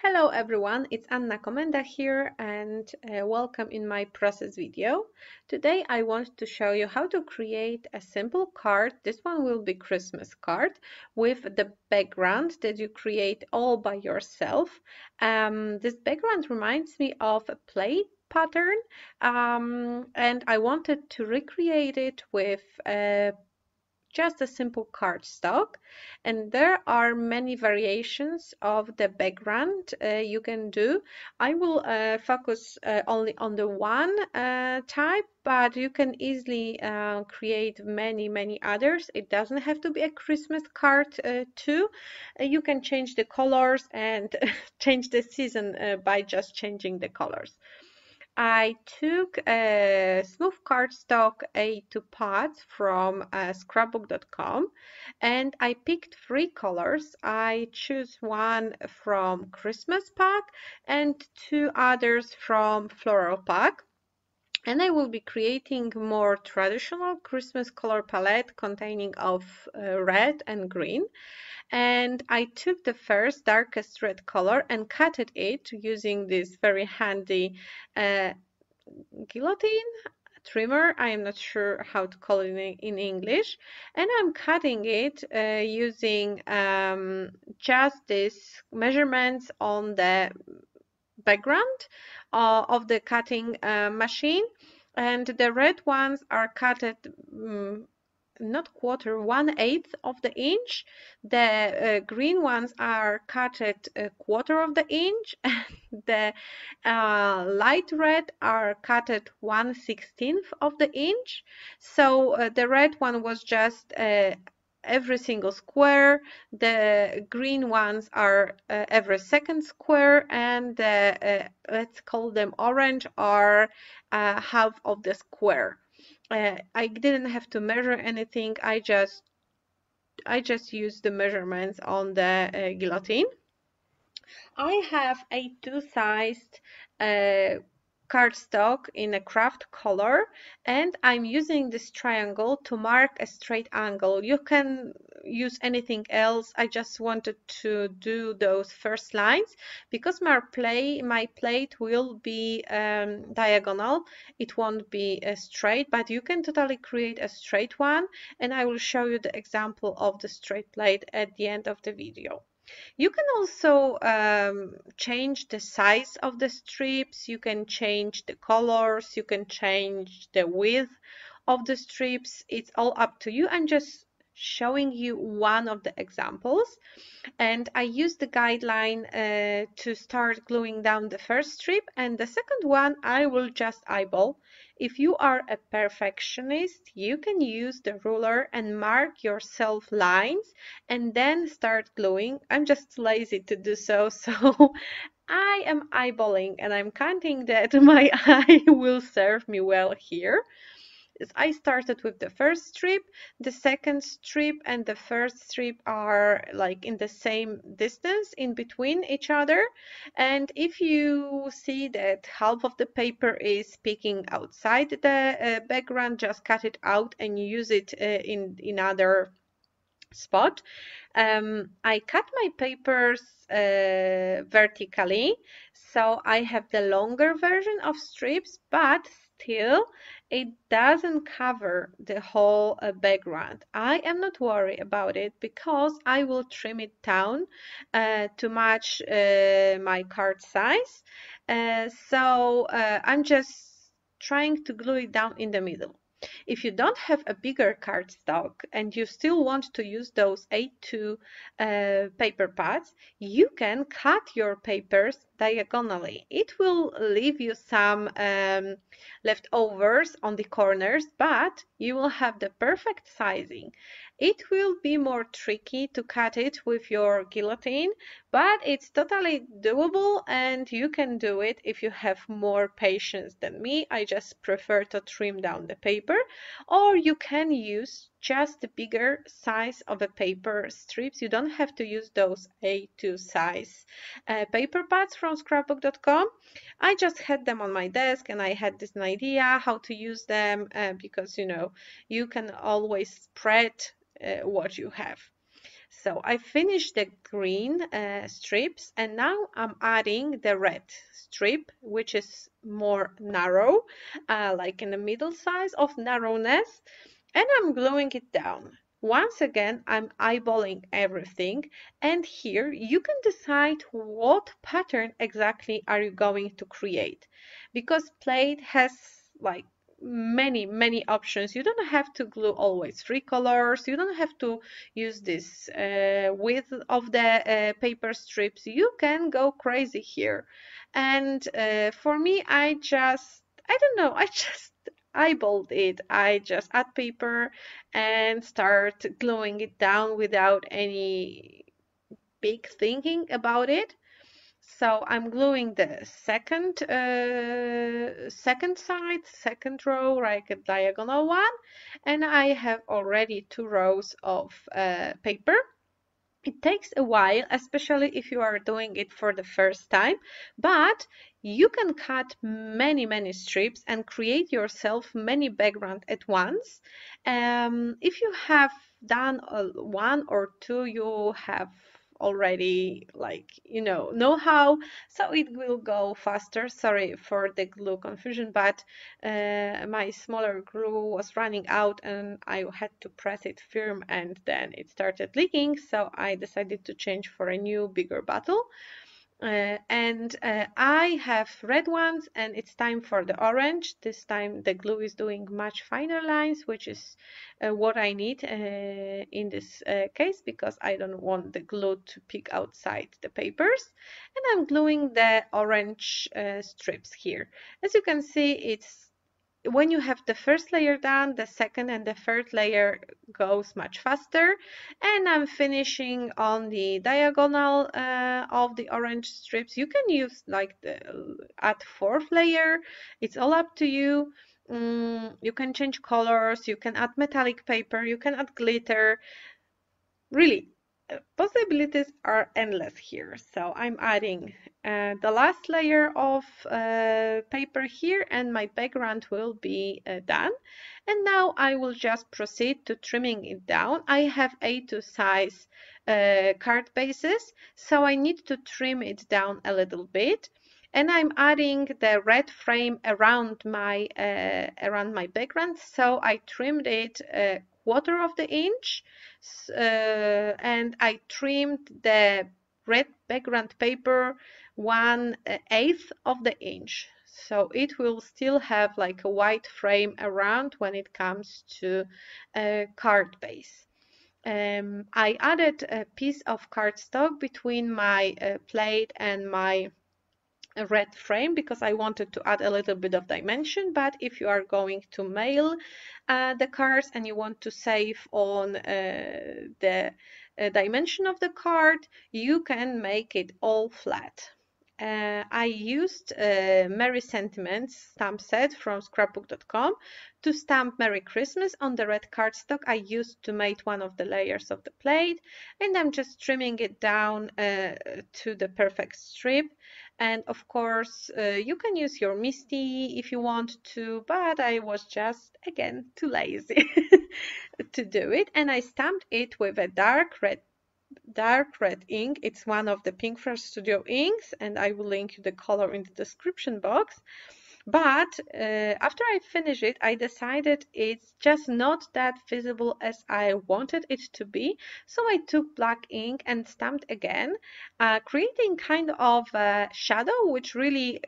Hello everyone, it's Anna Komenda here and welcome in my process video. Today I want to show you how to create a simple card. This one will be Christmas card with the background that you create all by yourself. This background reminds me of a play pattern and I wanted to recreate it with just a simple cardstock, and there are many variations of the background you can do. I will focus only on the one type, but you can easily create many others. It doesn't have to be a Christmas card too. You can change the colors and change the season by just changing the colors. I took a smooth cardstock A2 pad from scrapbook.com and I picked three colors. I choose one from Christmas pack and two others from floral pack. And I will be creating more traditional Christmas color palette containing of red and green. And I took the first darkest red color and cutted it using this very handy uh, guillotine trimmer. I am not sure how to call it in English. And I'm cutting it using just these measurements on the background of the cutting machine. And the red ones are cut not quarter, 1/8 of the inch. The green ones are cut at a quarter of the inch. And the light red are cut at 1/16 of the inch. So the red one was just every single square. The green ones are every second square, and let's call them orange are half of the square. I didn't have to measure anything. I just used the measurements on the guillotine. I have a two-sized cardstock in a craft color, and I'm using this triangle to mark a straight angle. You can use anything else. I just wanted to do those first lines because my plate will be diagonal. It won't be straight, but you can totally create a straight one, and I will show you the example of the straight plate at the end of the video. You can also change the size of the strips, you can change the colors, you can change the width of the strips. It's all up to you. I'm just showing you one of the examples. And I use the guideline to start gluing down the first strip, and the second one I will just eyeball. If you are a perfectionist, you can use the ruler and mark yourself lines and then start gluing. I'm just lazy to do so, so I am eyeballing and I'm counting that my eye will serve me well here. I started with the first strip, the second strip and the first strip are like in the same distance in between each other. And if you see that half of the paper is peeking outside the background, just cut it out and use it in other spot. I cut my papers vertically, so I have the longer version of strips, but still it doesn't cover the whole background. I am not worried about it because I will trim it down to match my card size. I'm just trying to glue it down in the middle. If you don't have a bigger cardstock and you still want to use those A2 paper pads, you can cut your papers diagonally. It will leave you some leftovers on the corners, but you will have the perfect sizing. It will be more tricky to cut it with your guillotine, but it's totally doable and you can do it if you have more patience than me. I just prefer to trim down the paper, or you can use just the bigger size of a paper strips. You don't have to use those A2 size paper pads from scrapbook.com. I just had them on my desk and I had this idea how to use them because you know you can always spread what you have. So I finished the green strips, and now I'm adding the red strip, which is more narrow, like in the middle size of narrowness, and I'm gluing it down. Once again, I'm eyeballing everything, and here you can decide what pattern exactly are you going to create, because plate has like many options. You don't have to glue always three colors. You don't have to use this width of the paper strips. You can go crazy here. And for me, I don't know, I just eyeballed it. I just add paper and start gluing it down without any big thinking about it. So I'm gluing the second side, second row, like a diagonal one, and I have already 2 rows of paper. It takes a while, especially if you are doing it for the first time, but you can cut many strips and create yourself many background at once. If you have done one or two, you have already like know how, so it will go faster. Sorry for the glue confusion, but my smaller glue was running out and I had to press it firm, and then it started leaking, so I decided to change for a new bigger bottle. And I have red ones, and it's time for the orange. This time the glue is doing much finer lines, which is what I need in this case, because I don't want the glue to pick outside the papers. And I'm gluing the orange strips here. As you can see, it's when you have the first layer done, the second and the third layer goes much faster. And I'm finishing on the diagonal of the orange strips. You can use like the add fourth layer. It's all up to you. You can change colors, you can add metallic paper, you can add glitter. Really, possibilities are endless here. So I'm adding the last layer of paper here, and my background will be done. And now I will just proceed to trimming it down. I have A2 size card bases, so I need to trim it down a little bit. And I'm adding the red frame around my background, so I trimmed it a quarter of the inch, and I trimmed the red background paper 1/8 of the inch. So it will still have like a white frame around when it comes to card base. I added a piece of cardstock between my plate and my red frame because I wanted to add a little bit of dimension. But if you are going to mail the cards and you want to save on the dimension of the card, you can make it all flat. I used Merry Sentiments stamp set from scrapbook.com to stamp Merry Christmas on the red cardstock I used to make one of the layers of the plate, and I'm just trimming it down to the perfect strip. And of course, you can use your Misty if you want to, but I was just, again, too lazy to do it. And I stamped it with a dark red ink. It's one of the Pinkfresh Studio inks, and I will link you the color in the description box. But after I finish it, I decided it's just not that visible as I wanted it to be. So I took black ink and stamped again, creating kind of a shadow, which really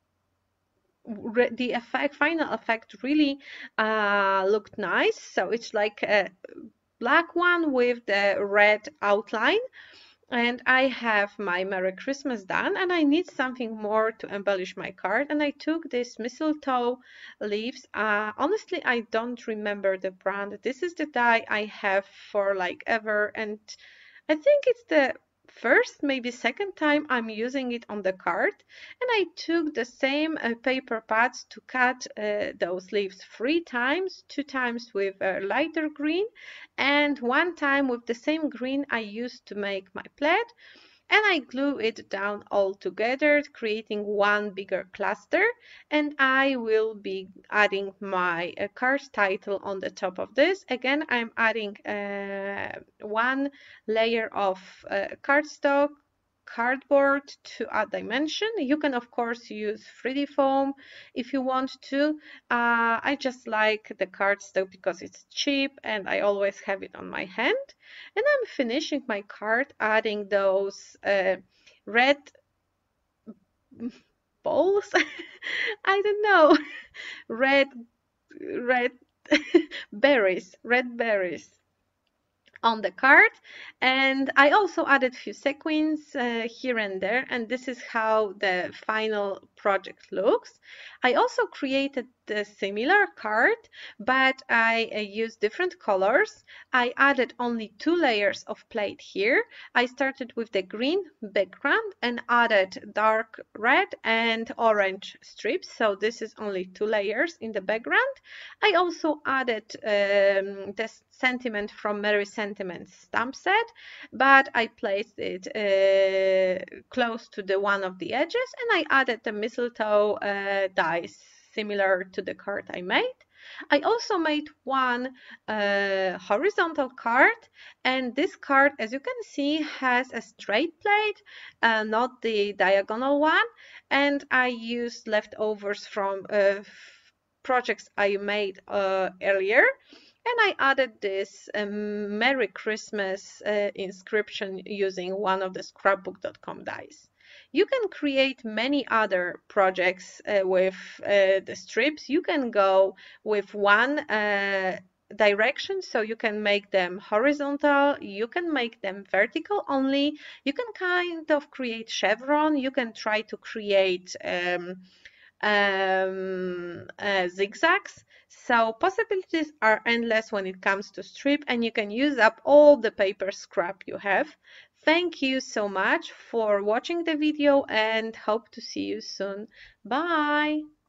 the final effect really looked nice. So it's like a black one with the red outline. And I have my Merry Christmas done, and I need something more to embellish my card. And I took this mistletoe leaves. Honestly, I don't remember the brand. This is the die I have for like ever, and I think it's the first, maybe second time I'm using it on the card. And I took the same paper pads to cut those leaves 3 times, 2 times with a lighter green and 1 time with the same green I used to make my plaid. and I glue it down all together, creating one bigger cluster, and I will be adding my card title on the top of this. Again, I'm adding one layer of cardstock, cardboard to add dimension. You can of course use 3D foam if you want to. I just like the cardstock because it's cheap and I always have it on my hand. And I'm finishing my card, adding those red balls. I don't know, red red red berries on the card, and I also added few sequins here and there, and this is how the final project looks. I also created the similar card, but I used different colors. I added only 2 layers of plate here. I started with the green background and added dark red and orange strips, so this is only 2 layers in the background. I also added the sentiment from Merry Sentiments stamp set, but I placed it close to the one of the edges, and I added the mistletoe dies similar to the card I made. I also made one horizontal card, and this card, as you can see, has a straight plate, not the diagonal one, and I used leftovers from projects I made earlier, and I added this Merry Christmas inscription using one of the scrapbook.com dies. You can create many other projects with the strips. You can go with one direction, so you can make them horizontal, you can make them vertical only, you can kind of create chevron, you can try to create zigzags. So possibilities are endless when it comes to strip, and you can use up all the paper scrap you have. Thank you so much for watching the video and hope to see you soon. Bye!